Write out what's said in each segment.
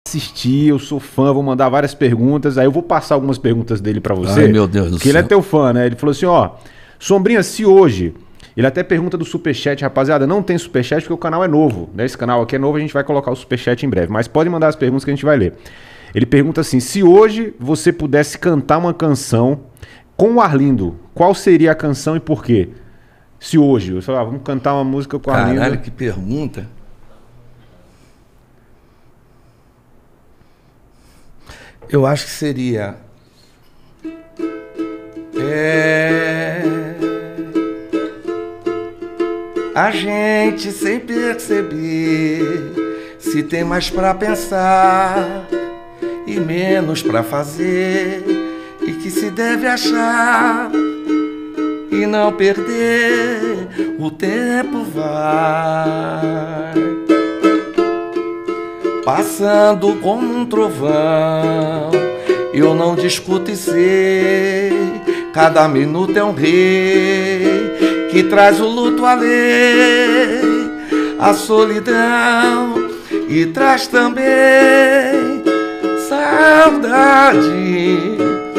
assistir, eu sou fã, vou mandar várias perguntas, aí eu vou passar algumas perguntas dele pra você. Ai, meu Deus do que ele é céu. teu fã, né? Ele falou assim, ó, Sombrinha, se hoje... Ele até pergunta do Superchat, rapaziada, não tem Superchat porque o canal é novo, né? Esse canal aqui é novo, a gente vai colocar o Superchat em breve, mas pode mandar as perguntas que a gente vai ler. Ele pergunta assim, se hoje você pudesse cantar uma canção com o Arlindo, qual seria a canção e por quê? Se hoje, eu falei, vamos cantar uma música com o Arlindo. Caralho, que pergunta. Eu acho que seria... A gente sem perceber se tem mais pra pensar e menos pra fazer, e que se deve achar e não perder, o tempo vai passando como um trovão. Eu não discuto e sei, cada minuto é um rei que traz o luto à lei, a solidão, e traz também saudade,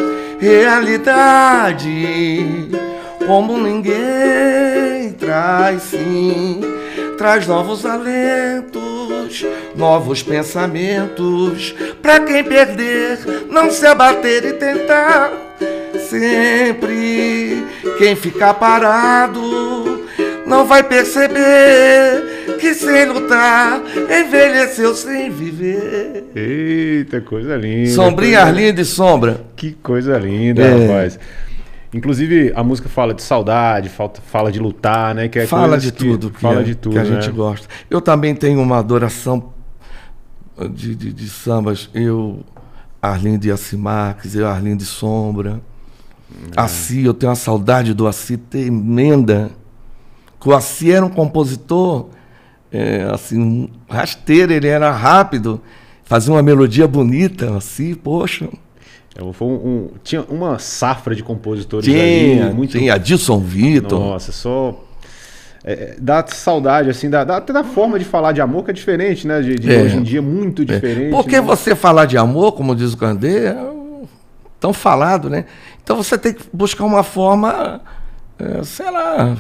realidade, como ninguém traz, sim, traz novos alentos, novos pensamentos, pra quem perder, não se abater e tentar. Sempre quem ficar parado não vai perceber que sem lutar envelheceu sem viver. Eita, coisa linda. Sombrinha, coisa... Arlindo e Sombra. Que coisa linda, rapaz. Inclusive, a música fala de saudade, fala de lutar, né? Que é fala de tudo, fala de tudo, que a né? gente gosta. Eu também tenho uma adoração de sambas. Eu, Arlindo e Acimax, eu, Arlindo e Sombra. Assi, eu tenho uma saudade do Assi tremenda. O Assi era um compositor assim, rasteiro, ele era rápido, fazia uma melodia bonita, assim, poxa. Tinha uma safra de compositores ali. Tinha Adilson Vitor. Nossa, só... dá saudade, assim, dá até da forma de falar de amor, que é diferente, né? De hoje em dia, muito diferente. Porque né? você falar de amor, como diz o Candê, é tão falado, né? Então você tem que buscar uma forma, sei lá,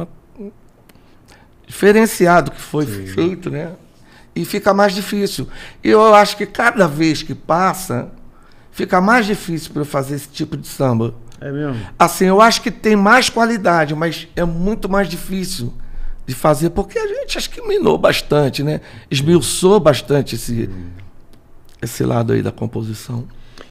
diferenciado que foi feito, né? E fica mais difícil. E eu acho que cada vez que passa, fica mais difícil para eu fazer esse tipo de samba. É mesmo? Assim, eu acho que tem mais qualidade, mas é muito mais difícil de fazer, porque a gente acho que minou bastante, né? Esmiuçou bastante esse lado aí da composição.